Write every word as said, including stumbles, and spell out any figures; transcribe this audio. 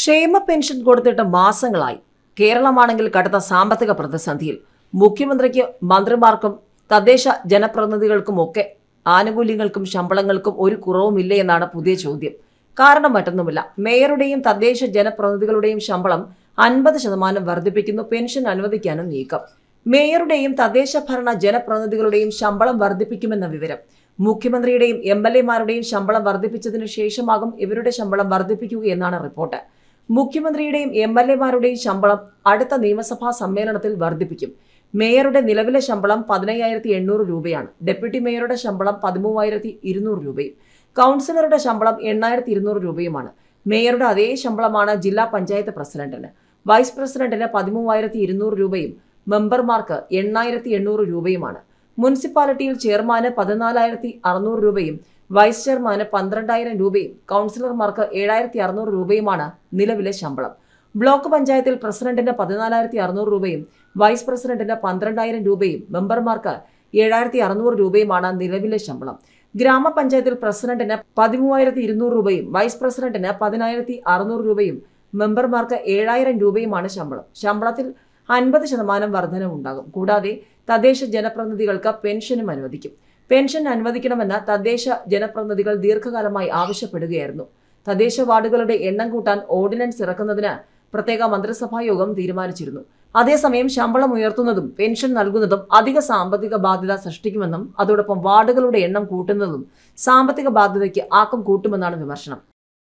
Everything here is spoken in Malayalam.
ക്ഷേമ പെൻഷൻ കൊടുത്തിട്ട് മാസങ്ങളായി. കേരളമാണെങ്കിൽ കടുത്ത സാമ്പത്തിക പ്രതിസന്ധിയിൽ. മുഖ്യമന്ത്രിക്ക്, മന്ത്രിമാർക്കും തദ്ദേശ ജനപ്രതിനിധികൾക്കുമൊക്കെ ആനുകൂല്യങ്ങൾക്കും ശമ്പളങ്ങൾക്കും ഒരു കുറവുമില്ലേ എന്നാണ് പുതിയ ചോദ്യം. കാരണം മറ്റൊന്നുമില്ല, മേയറുടെയും തദ്ദേശ ജനപ്രതിനിധികളുടെയും ശമ്പളം അൻപത് ശതമാനം വർദ്ധിപ്പിക്കുന്നു. പെൻഷൻ അനുവദിക്കാനും നീക്കം. മേയറുടെയും തദ്ദേശ ഭരണ ജനപ്രതിനിധികളുടെയും ശമ്പളം വർദ്ധിപ്പിക്കുമെന്ന വിവരം. മുഖ്യമന്ത്രിയുടെയും എം എൽ എമാരുടെയും ശമ്പളം വർദ്ധിപ്പിച്ചതിനു ശേഷമാകും ഇവരുടെ ശമ്പളം വർദ്ധിപ്പിക്കുകയെന്നാണ് റിപ്പോർട്ട്. മുഖ്യമന്ത്രിയുടെയും എം എൽ എമാരുടെയും ശമ്പളം അടുത്ത നിയമസഭാ സമ്മേളനത്തിൽ വർദ്ധിപ്പിക്കും. മേയറുടെ നിലവിലെ ശമ്പളം പതിനയ്യായിരത്തി എണ്ണൂറ് രൂപയാണ്. ഡെപ്യൂട്ടി മേയറുടെ ശമ്പളം പതിമൂവായിരത്തി ഇരുന്നൂറ് രൂപയും കൗൺസിലറുടെ ശമ്പളം എണ്ണായിരത്തി ഇരുന്നൂറ് രൂപയുമാണ്. മേയറുടെ അതേ ശമ്പളമാണ് ജില്ലാ പഞ്ചായത്ത് പ്രസിഡന്റിന്. വൈസ് പ്രസിഡന്റിന് പതിമൂവായിരത്തി ഇരുന്നൂറ് രൂപയും മെമ്പർമാർക്ക് എണ്ണായിരത്തി എണ്ണൂറ് രൂപയുമാണ്. മുനിസിപ്പാലിറ്റിയിൽ ചെയർമാന് പതിനാലായിരത്തി അറുന്നൂറ് രൂപയും വൈസ് ചെയർമാന് പന്ത്രണ്ടായിരം രൂപയും കൗൺസിലർമാർക്ക് ഏഴായിരത്തി അറുന്നൂറ് രൂപയുമാണ് നിലവിലെ ശമ്പളം. ബ്ലോക്ക് പഞ്ചായത്തിൽ പ്രസിഡന്റിന് പതിനാലായിരത്തി അറുന്നൂറ് രൂപയും വൈസ് പ്രസിഡന്റിന് പന്ത്രണ്ടായിരം രൂപയും മെമ്പർമാർക്ക് ഏഴായിരത്തി അറുന്നൂറ് രൂപയുമാണ് നിലവിലെ ശമ്പളം. ഗ്രാമപഞ്ചായത്തിൽ പ്രസിഡന്റിന് പതിമൂവായിരത്തി ഇരുന്നൂറ് രൂപയും വൈസ് പ്രസിഡന്റിന് പതിനായിരത്തി അറുന്നൂറ് രൂപയും മെമ്പർമാർക്ക് ഏഴായിരം രൂപയുമാണ് ശമ്പളം. ശമ്പളത്തിൽ അൻപത് ശതമാനം വർധനവുണ്ടാകും. കൂടാതെ തദ്ദേശ ജനപ്രതിനിധികൾക്ക് പെൻഷനും അനുവദിക്കും. പെൻഷൻ അനുവദിക്കണമെന്ന് തദ്ദേശ ജനപ്രതിനിധികൾ ദീർഘകാലമായി ആവശ്യപ്പെടുകയായിരുന്നു. തദ്ദേശ വാർഡുകളുടെ എണ്ണം കൂട്ടാൻ ഓർഡിനൻസ് ഇറക്കുന്നതിന് പ്രത്യേക മന്ത്രിസഭാ യോഗം തീരുമാനിച്ചിരുന്നു. അതേസമയം ശമ്പളം ഉയർത്തുന്നതും പെൻഷൻ നൽകുന്നതും അധിക സാമ്പത്തിക ബാധ്യത സൃഷ്ടിക്കുമെന്നും അതോടൊപ്പം വാർഡുകളുടെ എണ്ണം കൂട്ടുന്നതും സാമ്പത്തിക ബാധ്യതയ്ക്ക് ആക്കം കൂട്ടുമെന്നാണ് വിമർശനം.